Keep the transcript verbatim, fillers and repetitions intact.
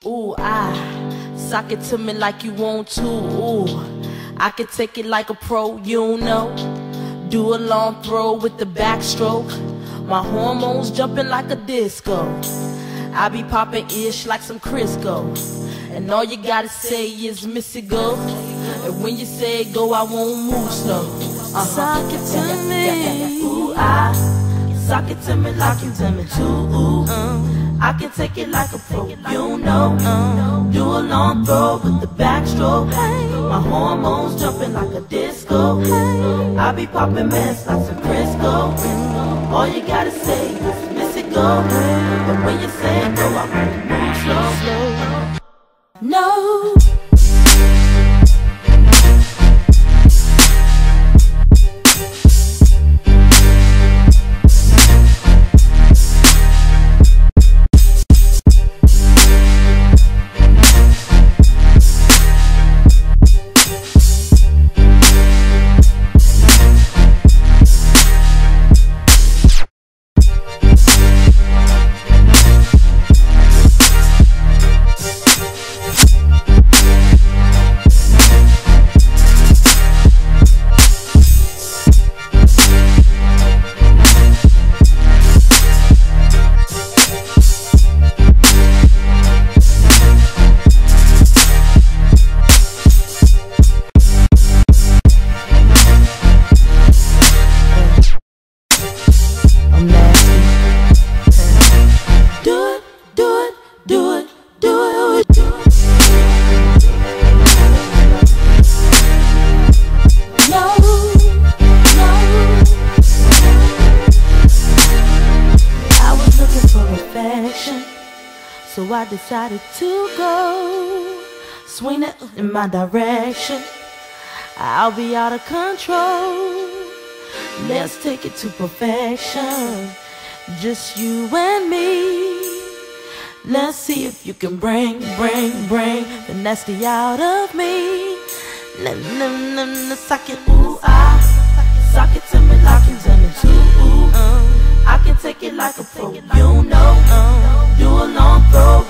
Ooh, I sock it to me like you want to. Ooh, I can take it like a pro, you know. Do a long throw with the backstroke. My hormones jumping like a disco. I be popping ish like some Crisco. And all you gotta say is Missy go. And when you say go, I won't move slow. Uh-huh. Sock it to yeah, me. Yeah, yeah, yeah. Ooh, I sock it to me like you want me to. Ooh, um, I can take it like a pro, you know. Um, do a long throw with the backstroke. My hormones jumping like a disco. I be popping mess like some Crisco. All you gotta say is Missy go. But when you say go, I won't move slow, slow. No. So I decided to go, swing it in my direction. I'll be out of control. Let's take it to perfection. Just you and me. Let's see if you can bring, bring, bring the nasty out of me. Let me suck it, ooh, I suck it to me like you tell me to. Ooh, um, I can take it like a pro, you know. Um, do a long throw